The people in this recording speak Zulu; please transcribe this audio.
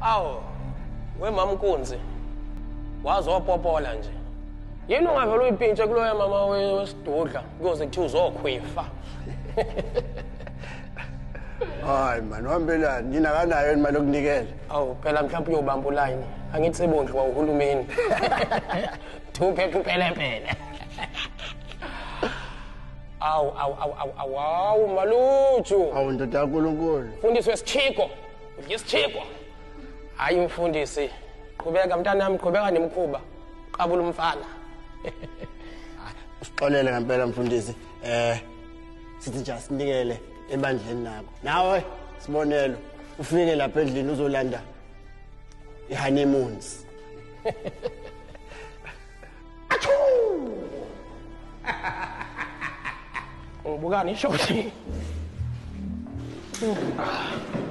Awu, wemamkunzi. Wazopopola nje. Yini ungavela uyipintshe kuloya mama wesidudla kuze kuthi uzokhwefa. Hayi man, uhambelani? Nina kanayo imali yokunikela. Awu, phela mhlawumbe uyobamba uline. Angithi sebondle kwahulumeni. Thuphe kuphelepele. Awu, Maluju. Awu ndoda kaNkulunkulu. Mfundisi wesichiko. Udlisichiko. Hayi mfundisi. Qhubeka mntanami, qhubeka nemkhuba. Qabula umfana. Usixolele ngempela mfundisi. Sithi nje sinikele ebandleni nako. Nawe Sbonelo, ufike lapha endlini uzolanda i-honeymoons. Ngibukani isho.